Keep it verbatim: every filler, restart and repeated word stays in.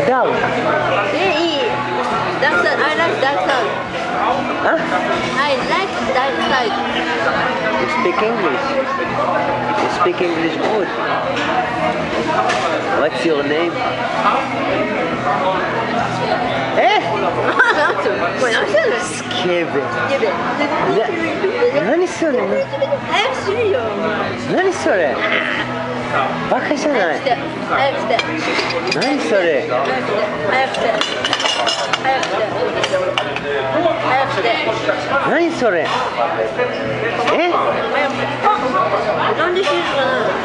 Dog. Yeah, dark side. I like dark side. Huh? I like dark side. You speak English. You speak English good. What's your name? Eh? これ何してんの？ スケベ。 やべ。 な、何それ？ 早くしろよ。 何それ？バカじゃない。 早くして。 何それ？ 早くして。早くして。早くして。早くして。 何それ？え？ 早くして。あ、なんで静かなの？